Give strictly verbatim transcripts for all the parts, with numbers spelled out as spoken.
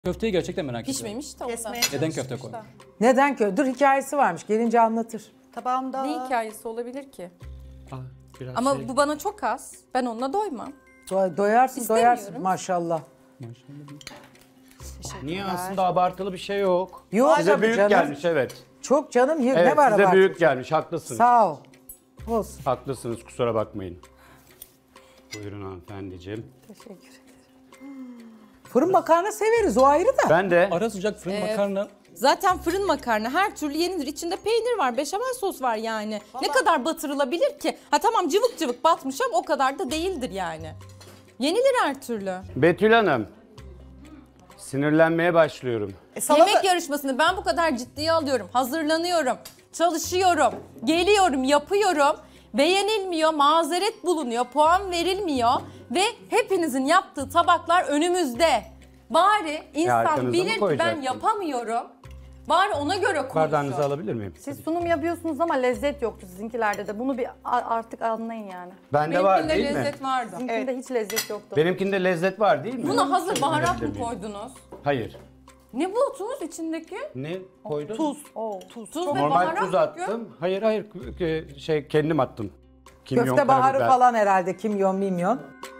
Köfteyi gerçekten merak ediyorum. Pişmemiş de ondan. Kesmeye Neden köfte koy? çalışmışlar. Neden köfte? Dur hikayesi varmış. Gelince anlatır. Tabağımda Ne hikayesi olabilir ki? Aa, biraz Ama şey- bu bana çok az. Ben onunla doymam. Do- doyarsın İstemiyorum. doyarsın maşallah. Niye aslında abartılı bir şey yok. Yok Size tabii büyük canım. gelmiş evet. Çok canım. y- Evet ne var size abartı? büyük gelmiş haklısınız. Sağ ol. Olsun. Haklısınız kusura bakmayın. Buyurun hanımefendiciğim. Teşekkür ederim. Fırın makarna severiz o ayrı da. Ben de Ara sıcak fırın Ee, makarna. Zaten fırın makarna her türlü yenilir. İçinde peynir var, beşamel sos var yani. Ne kadar batırılabilir ki? Ha tamam cıvık cıvık batmış ama o kadar da değildir yani. Yenilir her türlü. Betül Hanım. Sinirlenmeye başlıyorum. E, salata- Yemek yarışmasını ben bu kadar ciddiye alıyorum. Hazırlanıyorum, çalışıyorum, geliyorum, yapıyorum. Beğenilmiyor, mazeret bulunuyor, puan verilmiyor. Ve hepinizin yaptığı tabaklar önümüzde. Bari insan arkanıza mı bilir ki ben koyacaktın? yapamıyorum. Bari ona göre konuşsun. Bardağınızı alabilir miyim? Siz sunum yapıyorsunuz ama lezzet yoktu sizinkilerde de. Bunu bir a- artık anlayın yani. Bende var Benimkinde değil mi? lezzet vardı. Sizinkinde hiç lezzet yoktu. Benimkinde lezzet var değil mi? Buna hazır baharat mı Söyleyebilir miyim? koydunuz? Hayır. Ne bu tuz içindeki? Ne koydun? Tuz. Oo. Tuz. Tuz Çok- ve Normal baharat tuz mı attım. Hayır hayır k- şey kendim attım. Kimyon, Köfte baharı karabiber. falan herhalde. Kimyon, mimyon.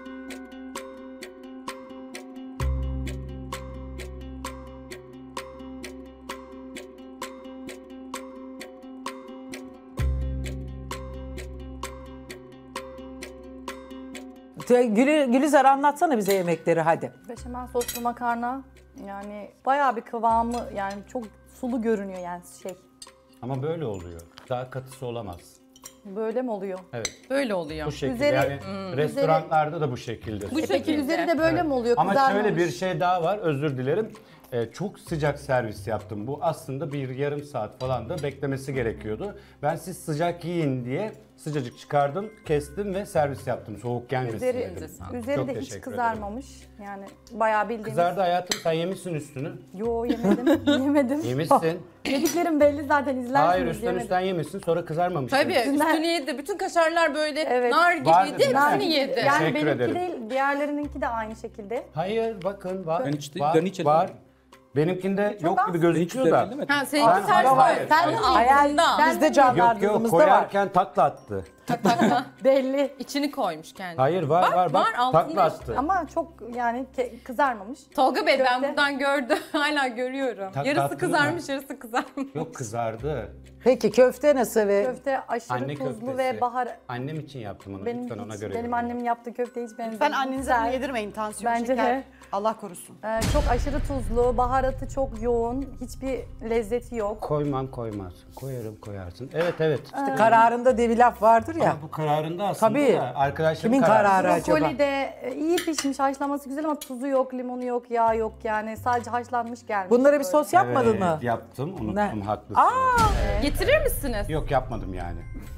Te- Gülü, Gülizar anlatsana bize yemekleri hadi. Beşamel soslu makarna yani bayağı bir kıvamı yani çok sulu görünüyor yani şey. Ama böyle oluyor. Daha katısı olamaz. Böyle mi oluyor? Evet. Böyle oluyor. Bu şekilde Üzeri- yani restoranlarda da bu şekilde. Bu Peki şekilde. üzeri de böyle mi oluyor? Ama Kızarmamış. şöyle bir şey daha var, özür dilerim. Ee, çok sıcak servis yaptım. Bu aslında bir yarım saat falan da beklemesi gerekiyordu. Ben siz sıcak yiyin diye sıcacık çıkardım, kestim ve servis yaptım. Soğuk gelmesin Üzeri, dedim. üzeri Çok de teşekkür hiç kızarmamış. Yani bayağı bildiğiniz. Kızardı hayatım, sen yemişsin üstünü. Yo yemedim. yemedim. Yemişsin. Yediklerim belli zaten izlersiniz. Hayır üstten yemedim. üstten yemişsin, sonra kızarmamış. Tabii demişsin. üstünü yedi. Bütün kaşarlar böyle Evet. nar Vardı gibiydi. değil mi? Hepsini yedi. Yani Teşekkür benimki ederim. değil, diğerlerininki de aynı şekilde. Hayır bakın var. Ben hiç- var, ben hiç var. Benimkinde yok az. gibi Hiç gözüküyor güzel da. değil mi? Ha Ben- seninki ters Ama hayır, koy. Sen Onun hayal- altında. Biz de Yok yok canlandırdığımızda var. koyarken takla attı. Belli. İçini koymuş kendi. Hayır var Bak, var bak var, altında takla attı. Ama çok yani ke- kızarmamış. Tolga Bey ben Köfte. buradan gördüm. Hala görüyorum. Tak- yarısı tatlı kızarmış, yarısı kızarmış. Yok kızardı. Peki köfte nasıl ve Köfte aşırı Anne tuzlu köftesi. ve bahar. Annem için yaptım onu Benim, lütfen ona hiç- göre. benim yorum annemin yaptığı köfte hiç benzemiyor. Ben annenize bunu Güzel. yedirmeyin. Tansiyon, Bence şeker. de. Allah korusun. Ee, çok aşırı tuzlu, baharatı çok yoğun, hiçbir lezzeti yok. Koymam koymaz. Koyarım koyarsın. Evet evet. işte kararında diye bir laf vardır ya. Ama bu kararında aslında Tabii. da arkadaşlarım Kimin kararı acaba? Brokoli de e, iyi pişmiş, haşlaması güzel ama tuzu yok, limonu yok, yağ yok yani sadece haşlanmış gelmiş. Bunlara bir böyle. sos yapmadın Evet, mı? yaptım unuttum Ne? haklısın. Getirir misiniz? Yok yapmadım yani.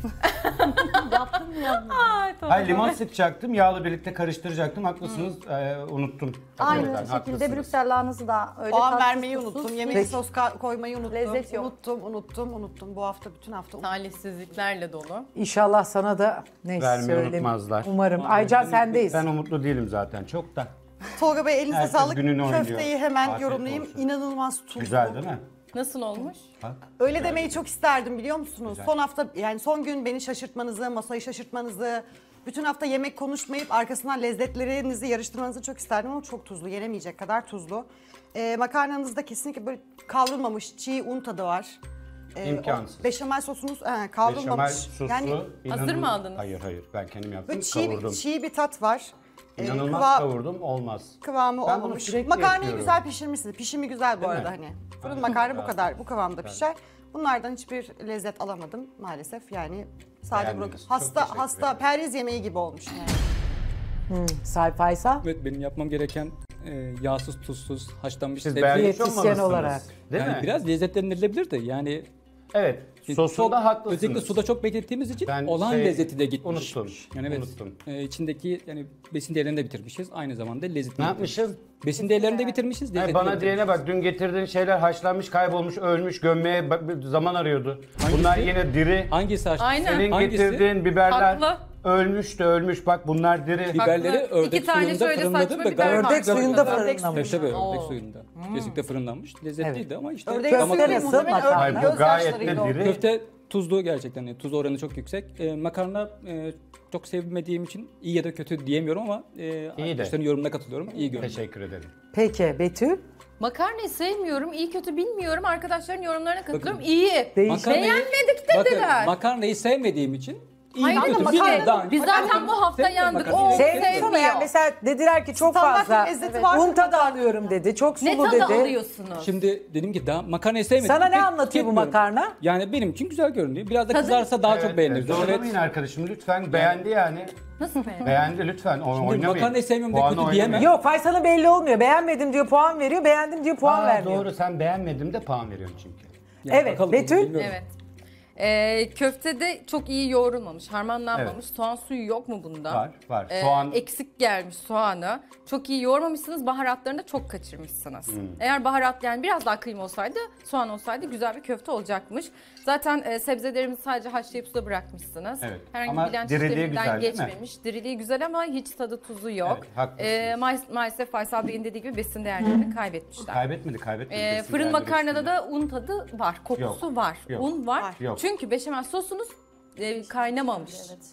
Yaptın mı yapmadın? Ay, Tolga Hayır limon Bey. sıkacaktım yağla birlikte karıştıracaktım haklısınız ee, unuttum. Aynı Hakikaten, şekilde haklısınız. Brüksel lahanası da öyle. Puan tatsız, vermeyi tuzsuz. unuttum. Yemeğe Peki. sos ka- koymayı unuttum. Lezzet yok. Unuttum, unuttum, unuttum. Bu hafta bütün hafta unuttum. Talihsizliklerle dolu. İnşallah sana da neyse Vermeyi söyleyeyim. unutmazlar. Umarım. Aycan sendeyiz. Ben umutlu değilim zaten çok da. Tolga Bey elinize Herkes sağlık. gününü oynuyor. Köfteyi hemen Afiyet yorumlayayım. olsun. İnanılmaz tuzlu. Güzel değil mi? Nasıl olmuş? Bak. Öyle demeyi çok isterdim biliyor musunuz? Güzel. Son hafta yani son gün beni şaşırtmanızı, masayı şaşırtmanızı, bütün hafta yemek konuşmayıp arkasından lezzetlerinizi yarıştırmanızı çok isterdim ama çok tuzlu, yenemeyecek kadar tuzlu. Ee, makarnanızda kesinlikle böyle kavrulmamış çiğ un tadı var. Ee, İmkansız. o beşamel sosunuz he, Beşamel kavrulmamış. sosu Yani Hazır inanın- mı aldınız? Hayır hayır ben kendim yaptım böyle çiğ, kavurdum. bir, çiğ bir tat var. Ee, İnanılmaz kıva- kavurdum olmaz. kıvamı Ben bunu olmamış. sürekli Makarnayı yapıyorum. güzel pişirmişsiniz. Pişimi güzel bu Değil arada mi? hani. Fırın Evet. makarna bu Evet. kadar, bu kıvamda pişer. Bunlardan hiçbir lezzet alamadım maalesef. Yani sadece Beğendiniz. brokoli. Çok Hasta teşekkür hasta ederim. perhiz yemeği gibi olmuş yani. Say Faysal. Evet benim yapmam gereken e, yağsız, tuzsuz, haşlanmış Siz sebze. beğenmiş Diyetisyen olmalısınız. olarak. Değil Yani mi? biraz lezzetlendirilebilir de yani Evet. Sosunda çok- haklısınız. Özellikle suda çok beklettiğimiz için Ben olan şey, lezzeti de gitmiş. unuttum, Yani evet. unuttum. E, içindeki yani besin değerlerini de bitirmişiz. Aynı zamanda lezzetini Ne de yapmışız? bitirmişiz. Besin değerlerini de bitirmişiz. Hayır, lezzetini bana de diyene bak dün getirdiğin şeyler haşlanmış, kaybolmuş, ölmüş, gömmeye bak- zaman arıyordu. Hangisi? Bunlar yine diri. Hangisi haşlı? Aynen. Senin Hangisi? getirdiğin biberler. Haklı. Ölmüş de ölmüş. Bak bunlar diri. Biberleri Haklı. ördek İki tane suyunda şöyle fırınladım saçma ve biber gayet var. Ördek güzel suyunda oldu. fırınlamış. Tabii tabii ördek Oo. suyunda. Kesinlikle fırınlanmış. Lezzetliydi ama işte Ördek damak suyu Köfte tadı- nasıl? muhtemelen Makarna. Hayır, ördek bu gayet de gözyaşlarıyla oldu. diri. Köfte tuzlu gerçekten. Yani tuz oranı çok yüksek. Ee, makarna e, çok sevmediğim için iyi ya da kötü diyemiyorum ama e, arkadaşların yorumuna katılıyorum. İyi görünüyor. Teşekkür ederim. Peki Betül? Makarnayı sevmiyorum, iyi kötü bilmiyorum. Arkadaşların yorumlarına katılıyorum. İyi. Değiş- Makarnayı- Beğenmedik Bakın, dediler. makarnayı sevmediğim için iyi Hayır, kötü ama bilmiyorum. makarna- Daha- Biz zaten bu hafta Sevmiyorum yandık. makarnayı. O Sevdim sevmiyor. ama yani mesela dediler ki çok Standart fazla bir lezzeti var. un tadı alıyorum dedi. Çok Ne sulu tadı dedi. alıyorsunuz? Şimdi dedim ki daha makarnayı sevmedim. Sana ne Pek anlatıyor bu tüketmiyorum. makarna? Yani benim için güzel görünüyor. Biraz da Tadı- kızarsa daha çok Evet, beğeniriz. evet. Evet. Zorlamayın arkadaşım lütfen. Beğendi yani. Nasıl beğendin? Beğendi lütfen. O, Şimdi oynamayın. makarnayı sevmiyorum da Puanı kötü oynamayın. diyemem. Yok Faysal'ın belli olmuyor. Beğenmedim diyor puan veriyor. Beğendim diyor puan Aa, vermiyor. doğru, sen beğenmedim de puan veriyorsun çünkü. Yani Evet, bakalım, Betül? bilmiyorum. Evet. Ee, köftede çok iyi yoğrulmamış, harmanlanmamış. Evet. Soğan suyu yok mu bunda? Var, var. Ee, Soğan- Eksik gelmiş soğanı. Çok iyi yoğurmamışsınız, baharatlarını da çok kaçırmışsınız. Hmm. Eğer baharat yani biraz daha kıyma olsaydı, soğan olsaydı güzel bir köfte olacakmış. Zaten e, sebzelerimizi sadece haşlayıp suda bırakmışsınız. Evet. Herhangi Ama bir bilanç diriliği işleminden güzel, değil mi? geçmemiş. Diriliği güzel ama hiç tadı tuzu yok. Evet, haklısınız. Ee, ma- maalesef Faysal Bey'in dediği gibi besin değerlerini kaybetmişler. Kaybetmedi, kaybetmedi. Ee, Besin fırın değerleri makarnada üstünde. da un tadı var, kokusu Yok, var. yok. Un var. Var. Yok. Çünkü beşamel sosunuz e, kaynamamış.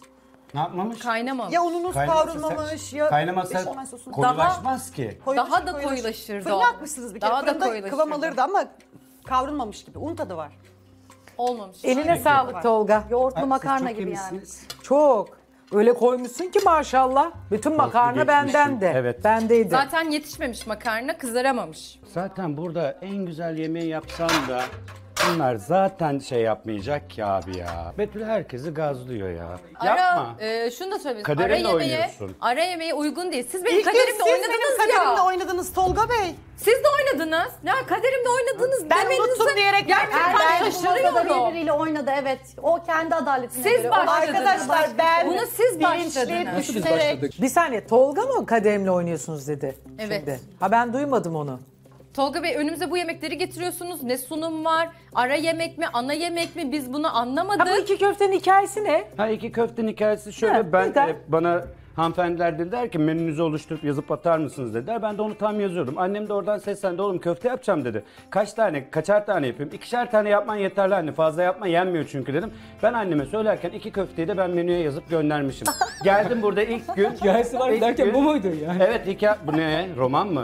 Ne yapmamış? Kaynamamış. Ya ununuz Kaynamasa- kavrulmamış ya Kaynamasa beşamel sosu. koyulaşmaz ki. Koyulaşır, Daha da koyulaşır. koyulaşırdı Fırına o. atmışsınız bir kere. Daha da Fırında koyulaşırdı. kıvam alırdı ama kavrulmamış gibi. Un tadı var. Olmamış. Eline sağlık Tolga. Yoğurtlu Siz makarna çok gibi iyi yani. misiniz? Çok. Öyle koymuşsun ki maşallah. Bütün makarna geçmişsin. benden de. Evet. Bendeydi. Zaten yetişmemiş makarna, kızaramamış. Zaten burada en güzel yemeği yapsam da bunlar zaten şey yapmayacak ki abi ya. Betül herkesi gazlıyor ya. Ara, Yapma. e, şunu da söyleyeyim. Ara Kaderinle yemeğe, oynuyorsun. ara yemeğe uygun değil. Siz benim İlk gün kaderimde siz benim oynadınız kaderimde ya. oynadınız Tolga Bey. Siz de oynadınız. Ya kaderimde oynadınız Ben demenizi unuttum diyerek gerçekten Ben bu masada şaşırıyorum. birbiriyle oynadı evet. O kendi adaletine Siz göre. başladınız. Arkadaşlar ben Bunu siz bilinçli, başladınız. Nasıl biz düşünerek başladık? Bir saniye Tolga mı kaderimle oynuyorsunuz dedi. Evet. Şimdi. Ha ben duymadım onu. Tolga Bey önümüze bu yemekleri getiriyorsunuz. Ne sunum var? Ara yemek mi? Ana yemek mi? Biz bunu anlamadık. Ha bu iki köftenin hikayesi ne? Ha iki köftenin hikayesi şöyle. Ha, ben neden? e, bana hanımefendiler dediler ki menünüzü oluşturup yazıp atar mısınız dediler. Ben de onu tam yazıyordum. Annem de oradan seslendi, oğlum köfte yapacağım dedi. Kaç tane, kaçar tane yapayım? İkişer tane yapman yeterli anne. Fazla yapma, yenmiyor çünkü dedim. Ben anneme söylerken iki köfteyi de ben menüye yazıp göndermişim. Geldim burada ilk gün. Hikayesi var İlk derken gün- bu muydu yani? Evet hikaye. Bu ne? Roman mı?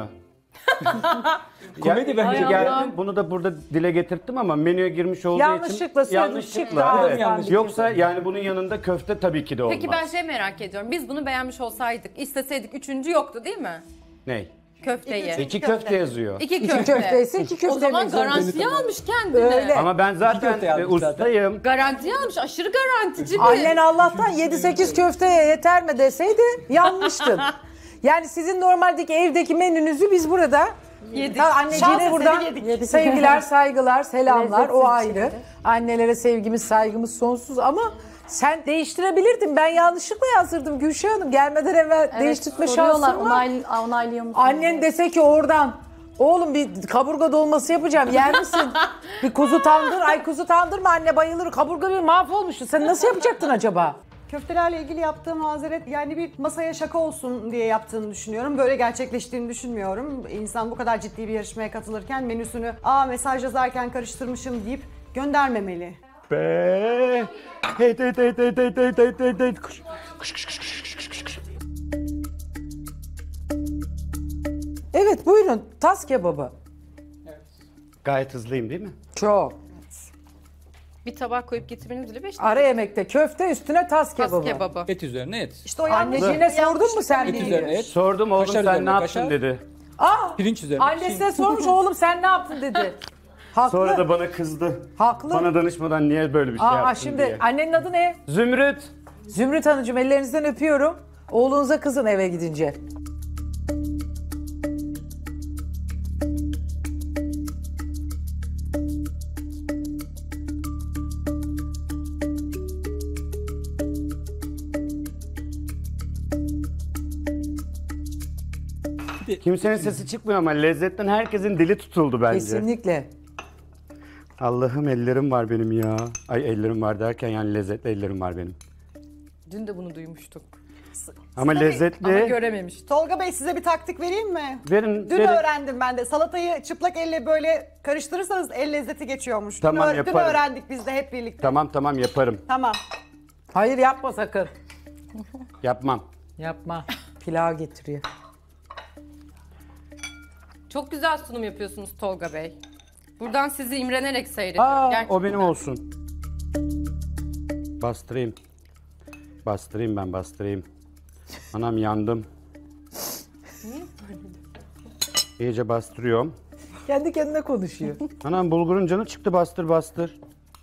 Komedi bence. Gel- Geldim bunu da burada dile getirttim ama menüye girmiş olduğu Yanlışlıkla için sözüm çıktı, evet. yanlış. Yoksa yani bunun yanında köfte tabii ki de olmaz. Peki ben şey merak ediyorum. Biz bunu beğenmiş olsaydık, isteseydik üçüncü yoktu değil mi? Ney? Köfteyi. İki- İki köfte yazıyor. İki İki köfte. köfteyse iki köfte. O zaman yemek zorunda. garantiye almış kendini. Öyle. Ama ben zaten köfte e, yazmış zaten. ustayım. Garantiye almış. Aşırı garantici bir. Annen Allah'tan yedi sekiz köfteye yeter mi deseydi yanmıştın. Yani sizin normaldeki evdeki menünüzü biz burada Yedik. Ha, anneciğine Şans buradan eseri yedik. sevgiler, saygılar, selamlar. Lezzetsiz O bir ayrı. şekilde. Annelere sevgimiz, saygımız sonsuz ama sen değiştirebilirdin. Ben yanlışlıkla yazdırdım Gülşah Hanım. Gelmeden evvel Evet, değiştirme soruyorlar, şansın var. onay, onaylıyor musun? Annen dese ki oradan oğlum bir kaburga dolması yapacağım yer misin? Bir kuzu tandır. Ay kuzu tandırma anne bayılır. Kaburga bir mahvolmuştu. Sen nasıl yapacaktın acaba? köftelerle ilgili yaptığım mazeret yani bir masaya şaka olsun diye yaptığını düşünüyorum. Böyle gerçekleştiğini düşünmüyorum. İnsan bu kadar ciddi bir yarışmaya katılırken menüsünü aa mesaj yazarken karıştırmışım deyip göndermemeli. Be. Hey hey hey hey hey hey hey hey hey. Kuş, kuş, kuş, kuş, kuş, kuş, kuş, kuş. Evet buyurun. Tas kebabı. Gayet hızlıyım değil mi? Çok. Bir tabak koyup getirmeniz bile beş Ara yemekte köfte üstüne tas tas kebabı. kebabı. Et üzerine et. İşte o yanlış. Anneciğine sordun mu sen Et bilmiyor? üzerine et. Sordum oğlum Kaşar sen üzerine ne yaptın kaşar. dedi. Aa, Pirinç üzerine. annesine sormuş oğlum sen ne yaptın dedi. Haklı. Sonra da bana kızdı. Haklı. Bana danışmadan niye böyle bir şey Aa, yaptın şimdi diye. annenin adı ne? Zümrüt. Zümrüt Hanımcığım ellerinizden öpüyorum. Oğlunuza kızın eve gidince. Kimsenin sesi çıkmıyor ama lezzetten herkesin dili tutuldu bence. Kesinlikle. Allah'ım ellerim var benim ya. Ay ellerim var derken yani lezzetli ellerim var benim. Dün de bunu duymuştuk. Ama lezzetli. Ama görememiştik. Tolga Bey size bir taktik vereyim mi? Verin, Dün verin. öğrendim ben de. Salatayı çıplak elle böyle karıştırırsanız el lezzeti geçiyormuş. Tamam, dün, öğ- dün yaparım. öğrendik biz de hep birlikte. Tamam tamam yaparım. Tamam. Hayır yapma sakın. Yapmam. Yapma. Pilav getiriyor. Çok güzel sunum yapıyorsunuz Tolga Bey. Buradan sizi imrenerek seyrediyorum. Aa, Gerçekten. o benim olsun. Bastırayım. Bastırayım ben bastırayım. Anam yandım. İyice bastırıyorum. Kendi kendine konuşuyor. Anam bulgurun canı çıktı bastır bastır.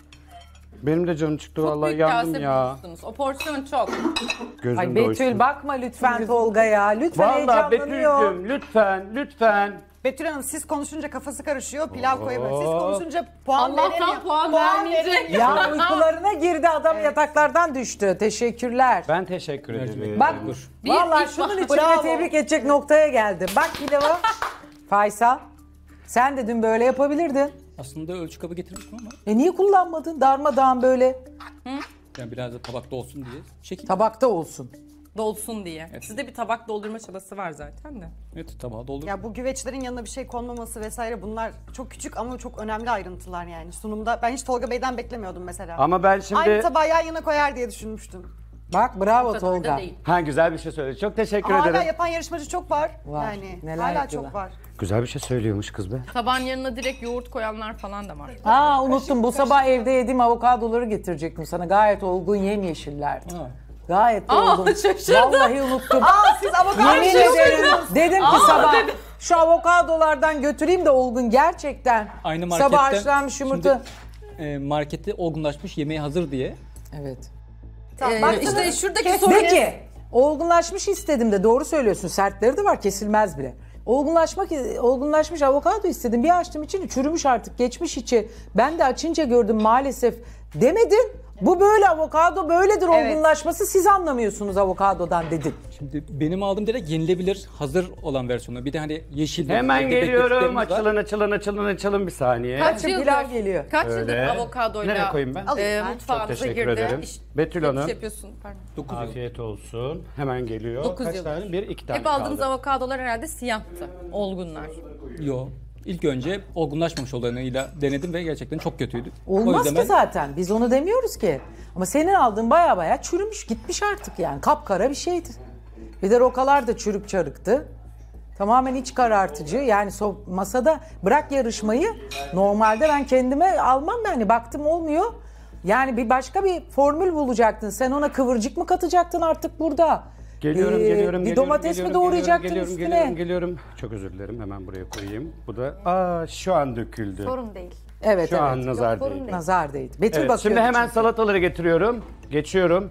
Benim de canım çıktı Çok vallahi büyük yandım kase ya. bulmuşsunuz. O porsiyon çok. Gözüm Ay doysun. Betül bakma lütfen Tolga'ya. Lütfen Vallahi heyecanlanıyor. Betül'cüm lütfen lütfen. Betül Hanım siz konuşunca kafası karışıyor, pilav koyamıyor. Siz Oo. konuşunca puan Allah'tan veremiyor. puan vermeyecek. veremiyor. Ya uykularına girdi adam yataklardan düştü. Teşekkürler. Ben teşekkür ederim. Bak Bir vallahi ilk şunun bak- için Bravo. de tebrik edecek noktaya geldim. Bak pilava. Faysal sen de dün böyle yapabilirdin. Aslında ölçü kabı getirmiştim ama E niye kullanmadın? Darmadağın böyle yani biraz da tabakta olsun diye çekeyim. tabakta olsun. Dolsun diye. Sizde bir tabak doldurma çabası var zaten de. Evet, tabağa doldur. Ya bu güveçlerin yanına bir şey konmaması vesaire bunlar çok küçük ama çok önemli ayrıntılar yani sunumda. Ben hiç Tolga Bey'den beklemiyordum mesela. Ama ben şimdi... Aynı tabağı yan yana koyar diye düşünmüştüm. Bak bravo O kadar da Tolga. değil. Ha güzel bir şey söyledi. Çok teşekkür Hala ederim. yapan yarışmacı çok var. Var. Yani Neler hala yapıyorlar. çok var. Güzel bir şey söylüyormuş kız be. Tabağın yanına direkt yoğurt koyanlar falan da var. Aa unuttum bu sabah evde yediğim avokadoları getirecektim sana. Gayet olgun yemyeşiller. Aa. Gayet de Aa, olgun. şaşırdım. Vallahi unuttum. Aa siz avokado Yemin ederim dedim ki sabah şu avokadolardan götüreyim de olgun gerçekten. Aynı marketten. Sabah haşlanmış yumurta. Şimdi, e, markette olgunlaşmış yemeği hazır diye. Evet. Tamam, Ee, baktınız, işte şuradaki sorun Peki olgunlaşmış istedim de doğru söylüyorsun. Sertleri de var kesilmez bile. Olgunlaşmak olgunlaşmış avokado istedim. Bir açtım içini çürümüş artık geçmiş içi. Ben de açınca gördüm maalesef demedin. Bu böyle avokado böyledir Evet. olgunlaşması siz anlamıyorsunuz avokadodan dedin. Şimdi benim aldığım direkt yenilebilir hazır olan versiyonu. Bir de hani yeşil. Hemen renkli geliyorum. beklediklerimiz var. Açılın açılın açılın açılın bir saniye. Kaç Şimdi yıldır, pilav geliyor. kaç Öyle. yıldır avokadoyla Nereye koyayım ben? Alayım e, ben. mutfağınıza Çok teşekkür girdi? ederim. İş- Betül iş Hanım. yapıyorsun. Pardon. dokuz yıl. Afiyet olsun. Hemen geliyor. Dokuz Kaç yıl. tane? Bir, iki tane Hep aldığınız kaldı. avokadolar herhalde siyahtı. Olgunlar. Yo. İlk önce olgunlaşmamış olanıyla denedim ve gerçekten çok kötüydü. O Olmaz yüzden ki ben- zaten. Biz onu demiyoruz ki. Ama senin aldığın baya baya çürümüş gitmiş artık yani. Kapkara bir şeydi. Bir de rokalar da çürük çarıktı. Tamamen iç karartıcı. Yani so masada bırak yarışmayı. Normalde ben kendime almam yani. Baktım olmuyor. Yani bir başka bir formül bulacaktın. Sen ona kıvırcık mı katacaktın artık burada? Geliyorum, Ee, geliyorum, Bir geliyorum, domates geliyorum, mi doğrayacaktın geliyorum, üstüne? Geliyorum, geliyorum. Çok özür dilerim. Hemen buraya koyayım. Bu da aa şu an döküldü. Sorun değil. Evet Şu evet. an nazar sorun değil. değil. Nazar değdi. Betül Evet, bakıyor. şimdi hemen çünkü. salataları getiriyorum. Geçiyorum.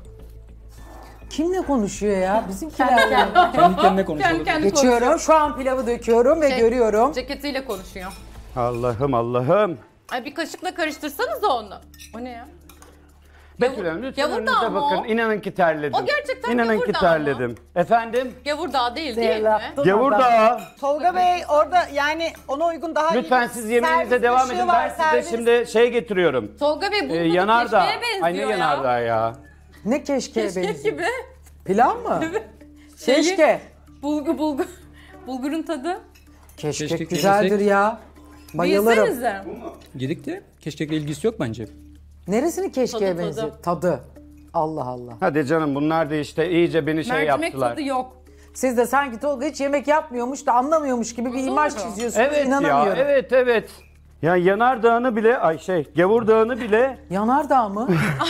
Kimle konuşuyor ya? Bizimkilerle. Kendi kendine konuşuyor. Kendi kendi Geçiyorum. Şu an pilavı döküyorum ve Şey- görüyorum. Ceketiyle konuşuyor. Allah'ım Allah'ım. Ay bir kaşıkla karıştırsanız onu. O ne ya? Betül Hanım lütfen Gavurdağ önünüze mı bakın. o? İnanın ki terledim. O gerçekten İnanın ki gavurdağ terledim. Efendim? Gavurdağ değil değil mi? Yaptın Gavurdağ. Tolga Bey orada yani ona uygun daha iyi Lütfen bir siz yemeğinize servis devam kaşığı edin. var, Ben size servis. şimdi şey getiriyorum. Tolga Bey bu Ee, ee, yanardağ. benziyor Ay ne ya. yanardağ ya? Ne keşkeye Keşke benziyor. gibi. Pilav mı? Şeyi- Keşke. Bulgur bulgur. Bulgurun tadı. Keşke Keşkek güzeldir yemesek. ya. Bayılırım. Bilsenize. Yedik de keşkekle ilgisi yok bence. Neresini keşkeye Tadı, benziyor? tadı. Tadı. Allah Allah. Hadi canım bunlar da işte iyice beni şey Mercimek yaptılar. tadı yok. Siz de sanki Tolga hiç yemek yapmıyormuş da anlamıyormuş gibi bir Doğru. imaj çiziyorsunuz. Evet ya, İnanamıyorum. evet evet. Ya yanardağını bile, ay şey, gavurdağını bile Yanardağ mı?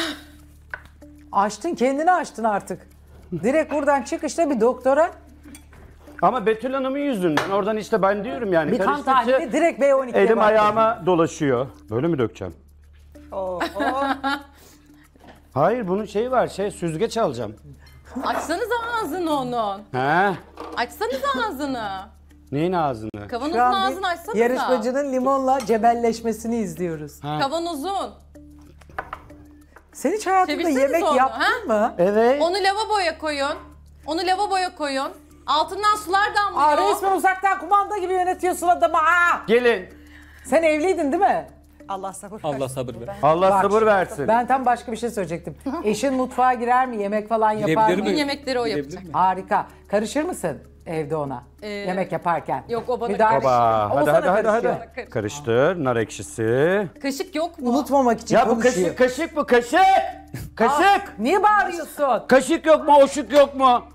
Açtın kendini açtın artık. Direkt buradan çıkışta bir doktora ama Betül Hanım'ın yüzünden oradan işte ben diyorum yani bir kan karıştıkça tahlili direkt B on iki'ye elim baktım. ayağıma dolaşıyor. Böyle mi dökeceğim? Oo, oo. Hayır bunun şeyi var, şey süzgeç alacağım. Açsanıza ağzını onun. He? Açsanıza ağzını. Neyin ağzını? Kavanozun Şu an ağzını bir açsanıza. yarışmacının limonla cebelleşmesini izliyoruz. Kavanozun. Sen hiç hayatında Çevirseniz yemek onu, yaptın mı? Evet. Onu lavaboya koyun. Onu lavaboya koyun. Altından sular damlıyor. Aa, resmen uzaktan kumanda gibi yönetiyorsun adamı. Aa! Gelin. Sen evliydin değil mi? Allah sabır Allah versin. sabır ver. Allah Bak, sabır versin. Ben tam başka bir şey söyleyecektim. Eşin mutfağa girer mi? Yemek falan yapar Girebilir mı? mi? Yemekleri o Girebilir yapacak. mi? Harika. Karışır mısın evde ona? Yemek yaparken. yok, o bana Müdahale- Baba, O hadi sana hadi hadi karışıyor. hadi. Karıştır, nar ekşisi. Kaşık yok mu? Unutmamak için Ya bu konuşuyor. kaşık, kaşık bu kaşık. Kaşık. Niye bağırıyorsun? Kaşık yok mu, oşuk yok mu?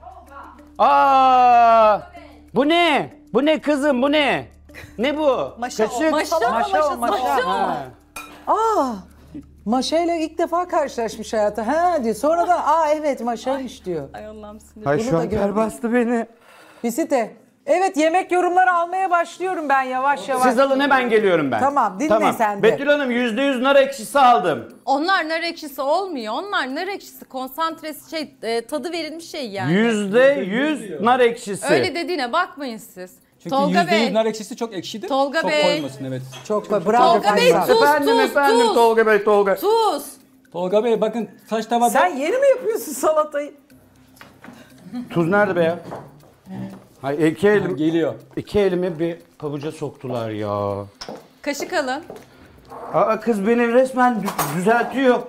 Aa! Bu ne? Bu ne kızım, bu ne? Ne bu? Maşa o, kaşık. Maşa, Maşa o, maşa. Ha. Aa, maşayla ilk defa karşılaşmış hayatı. Ha diyor. Sonradan aa evet maşaymış diyor. Ay Allah'ım sinir. Ay Bunu şu da an ter gördüm. bastı beni. Bisite. Evet yemek yorumları almaya başlıyorum ben yavaş yavaş. Siz alın hemen geliyorum ben. Tamam, dinle sen de. Betül Hanım yüzde yüz nar ekşisi aldım. Onlar nar ekşisi olmuyor. Onlar nar ekşisi konsantresi şey e, tadı verilmiş şey yani. Yüzde yüz nar ekşisi. Öyle dediğine bakmayın siz. Çünkü Tolga yüzde yüz Bey. nar ekşisi çok ekşidir. Tolga çok Bey. koymasın evet. Çok bravo. Tolga Bey, Faysal. tuz, efendim tuz, efendim tuz. Tolga Bey Tolga. Tuz. Tolga Bey bakın taş tavada Sen yeni mi yapıyorsun salatayı? Tuz nerede be ya? Hayır iki elim, geliyor. iki elimi bir pabuca soktular ya. Kaşık alın. Aa kız beni resmen dü- düzeltiyor.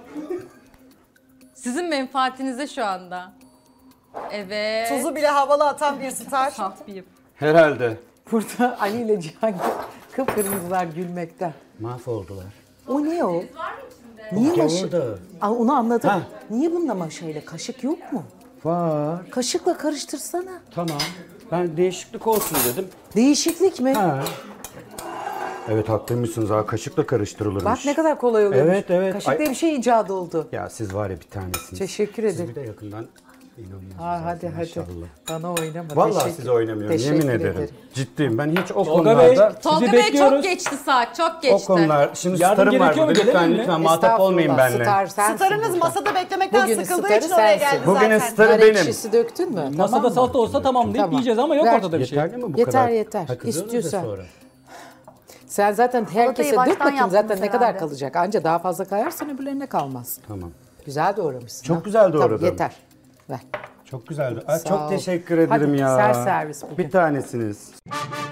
Sizin menfaatinize şu anda. Evet. Tuzu bile havalı atan bir star. Tatlıyım. Herhalde. Burada Ali ile Cihan kıpkırmızılar gülmekten. Mahvoldular. O ne o? Niye maşa? Orada. Aa, onu anladım. Ha. Niye bunda maşayla? Kaşık yok mu? Var. Kaşıkla karıştırsana. Tamam. Ben değişiklik olsun dedim. Değişiklik mi? Ha. Evet haklıymışsınız ha. Kaşıkla karıştırılırmış. Bak ne kadar kolay oluyormuş. Evet, evet. Kaşık Ay- diye bir şey icat oldu. Ya siz var ya bir tanesiniz. Teşekkür Siz ederim. bir de yakından inanılmaz. Ha, hadi hadi. Maşallah. Bana oynama. Vallahi Teşekkür- size oynamıyorum Teşekkür yemin ederim. ederim. Ciddiyim ben hiç o Tolga Bey konularda Tolga sizi Bey bekliyoruz. çok geçti saat. Çok o geçti. konular şimdi Yardım starım var gerekiyor burada mu? lütfen Gelelim mi? lütfen muhatap olmayın Estağfurullah, benimle. Star sensin Starınız burada. masada beklemekten Bugünün sıkıldığı starı için oraya sensin. geldi Bugünün zaten. starı Nar benim. ekşisi döktün mü? Masada Tamam mı? salata olsa tamamlayıp Tamam. yiyeceğiz ama yok Ver. ortada bir şey. Yeterli mi bu Yeter, kadar? yeter. Ha, kızıyorsunuz ya İstiyorsan. sonra. Sen zaten herkese baştan dök bakayım yaptınız zaten ne kadar herhalde. kalacak. Anca daha fazla kayarsan öbürlerine kalmaz. Tamam. Güzel doğramışsın. Çok ha. güzel doğradım. Tamam, yeter. Ver. Çok güzeldi. Ay, Sağ çok ol. teşekkür ederim Hadi, ya. ser servis bugün. Bir tanesiniz.